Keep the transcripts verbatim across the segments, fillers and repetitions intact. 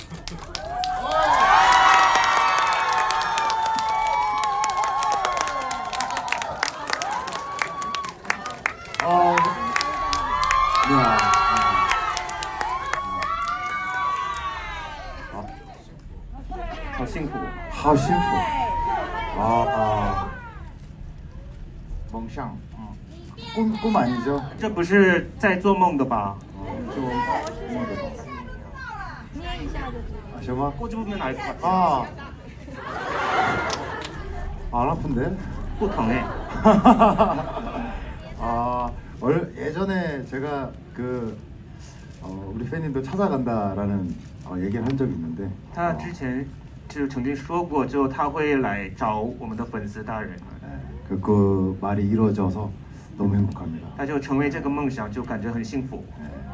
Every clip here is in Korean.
어, 네. 아, 好幸福， 好幸福。啊啊，梦想，嗯，꿈꿈아니죠？ 这不是在做梦的吧？ 좀 뭐죠? 捏一下就知道。 什么？ 꼬집으면 알 것 같아. 아, 안 아픈데? 不疼哎。 아, 월, 예전에 제가 그 어, 우리 팬님들 찾아간다라는 어, 얘기를 한 적이 있는데. 他之前就曾经说过，就他会来找我们的粉丝大人。 그, 그 말이 이루어져서 너무 행복합니다. 他就成为这个梦想，就感觉很幸福。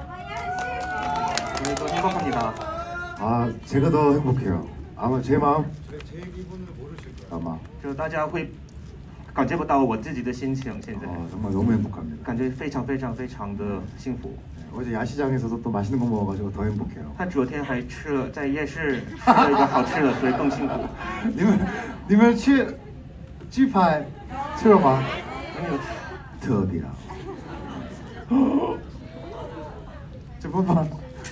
所以都 행복합니다. 아, 제가 더 행복해요. 아마 제 마음. 제 기분을 모르실 거예요. 아마. 就大家会感觉不到我自己的心情，现在 어, 정말 너무 행복합니다. 感觉非常非常非常的幸福。 네, 어제 야시장에서도 또 맛있는 거 먹어가지고 더 행복해요. 他昨天还吃了在夜市吃了一个好吃的，所以更幸福。 님은 님은 취 취파이 치러봐. 没有特别. 저 봐봐.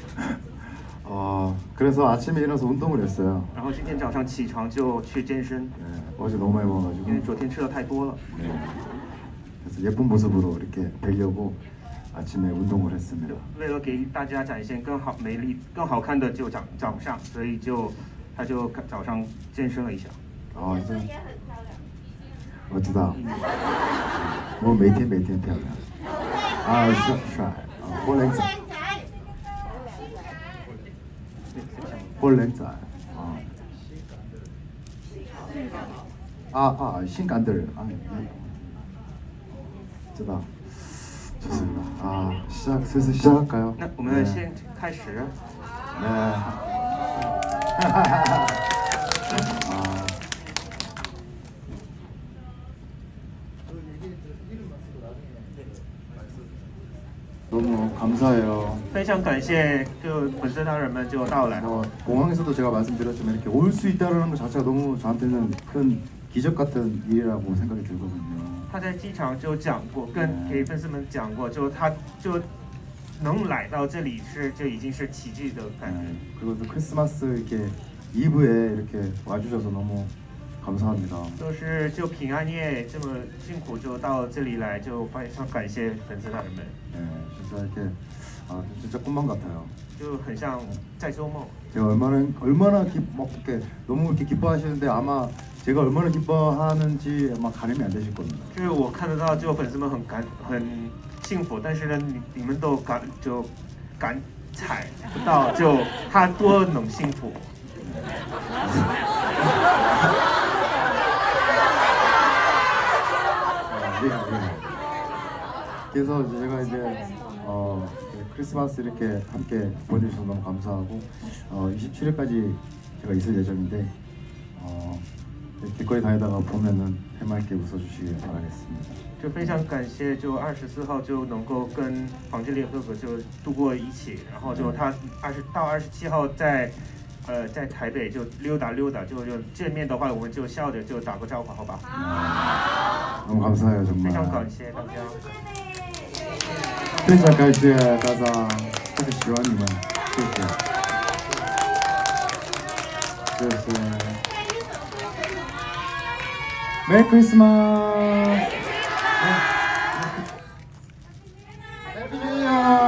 어, 그래서 아침에 일어나서 운동을 했어요. 然后今天早上起床就去健身， 네, 어제 너무 많이 먹어가지고. 因为昨天吃的太多了。 네. 그래서 예쁜 모습으로 이렇게 뵈려고 아침에 운동을 했습니다. 为了给大家展现更好、美丽、更好看的就长长相，所以就他就早上健身了一下。 아, 진짜. 멋지다. 뭐每天每天漂亮. 아,帅帅. 아, 홀랭仔. 홀랭仔. 아. 아, 아, 신간들. 아, 네. 좋다. 좋습니다. 아, 시작, 슬슬 시작할까요? 那我们先开始。 네. 아. 너무 감사해요. 非常感谢就粉丝大人们就到来。 어, 공항에서도 제가 말씀드렸지만 이렇게 올 수 있다는 것 자체가 너무 저한테는 큰 기적 같은 일이라고 생각이 들거든요. 他在机场就讲过，跟给粉丝们讲过，就他就能来到这里是就已经是奇迹的感觉。 네, 그리고 또 크리스마스 이렇게 이브에 이렇게 와주셔서 너무 감사합니다. 就是就平安夜这么辛苦就到这里来，就非常感谢粉丝大人们， 네, 진짜 이렇게 아, 진짜 꿈만 같아요. 就很像在做梦。 제가 얼마나 얼마나 기, 막 이렇게 너무 이렇게 기뻐하시는데 아마 제가 얼마나 기뻐하는지 아마 가늠이 안 되실 겁니다. 就是我看得到，就粉丝们很感很幸福，但是呢，你你们都感就感踩不到，就他多能幸福。 네, 네. 그래서 이제 제가 이제 어, 크리스마스 이렇게 함께 보내주셔서 너무 감사하고 어, 이십칠 일까지 제가 있을 예정인데 어, 길거리 다니다가 보면은 해맑게 웃어주시길 바라겠습니다. 就非常感谢，就二十四号就能够跟黄致列哥哥就度过一起，然后就他二十到二十七号在呃在台北就溜达溜达，就就见面的话，我们就笑着就打个招呼，好吧？ 너무 감사해요 非 정말. 常感谢大家。 非常感谢大家，特别喜欢你们，谢谢，谢谢。Merry Christmas! Happy New Year!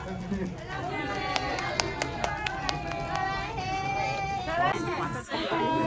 Happy New Year!